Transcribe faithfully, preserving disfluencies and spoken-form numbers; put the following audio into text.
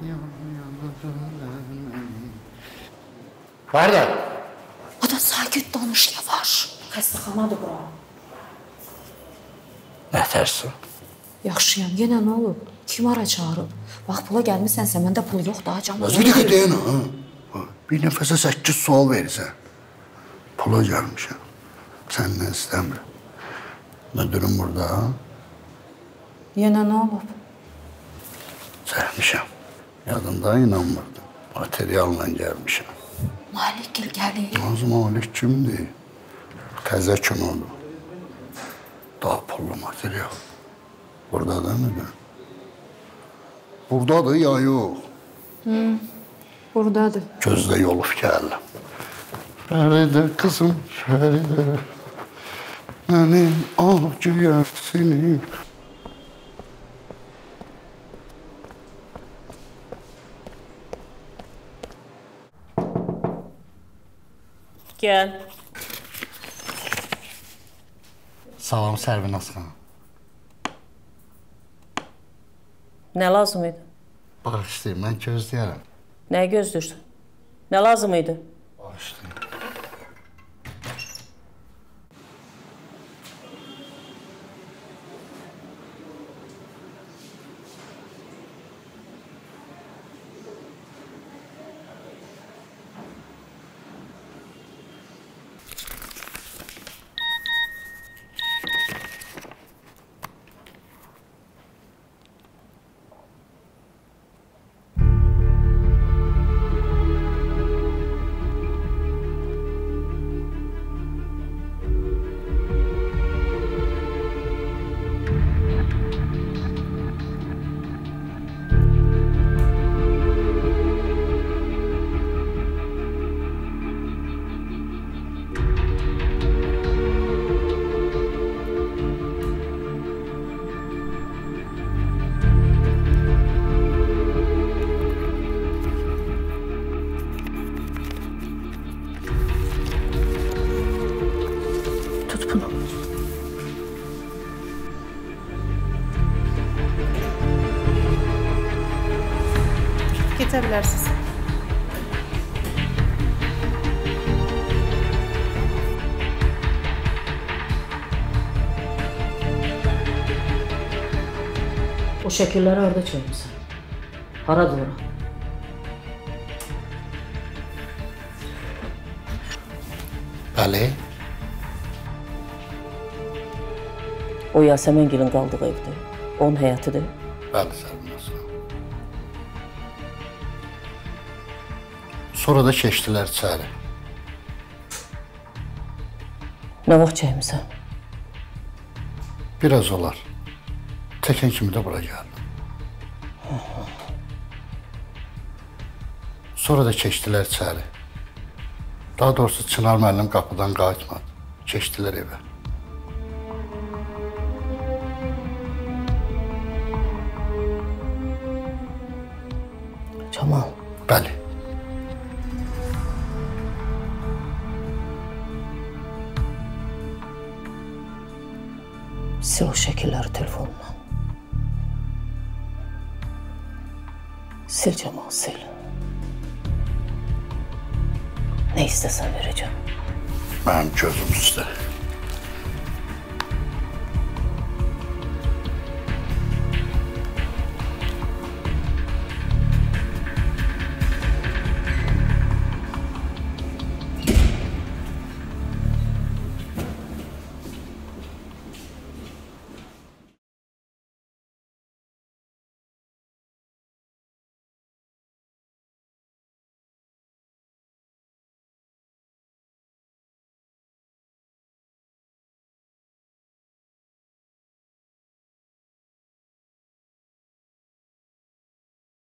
Vardı. O da sakit danış, yavaş. Xəstəxanadır bura. Nə tərsin? Yaxşıyam, yenə nə olub? Kim ara çağırıb? Bax, pula gəlmisənsə, məndə pul yox daha canım. Bir dəqiqə deyin ha. Bir nəfəsə səkkiz sual verirsən. Pula gəlmişəm. Səndən istəmirəm. Müdürüm burada ha? Yenə nə olub? Səhmişəm. Yadımda inanmırdım. Materialla gəlmişəm. Malik gel gəlir. Nazım Malik kimdir? Təzə kinodur. Daha pullu material. Buradadır müdür? Buradadır ya yox? Hı, buradadır. Gözdə yolub gəldim. Fəridə qızım, Fəridə. Mənim ağcıyam seni. Gel. Salam Sərvinaz xanım. Nə lazım idi? Bağışlayın, mən gözləyərəm. Nəyi gözləyirsən? Nə lazım idi? Bağışlayın. Geçebilirsiniz. O şəkilləri harada çəkmisən? Haradır ora? Bəli. O Yasəməngilin qaldığı evdir. Onun həyətidir. Bəli, Sərvinaz xanım. Sonra da keçdilər içəri. Nə vaxt çəkmisən? Biraz olar. Təkən kimi də bura gəldim. Sonra da keçdilər içəri. Daha doğrusu Çınar müəllim qapıdan qayıtmadı. Keçdilər evə. Camal. Bəli. Sil o şəkilləri telefonundan. Sil Camal, sil. Nə istəsən verəcəm. Mənim gözüm üstə.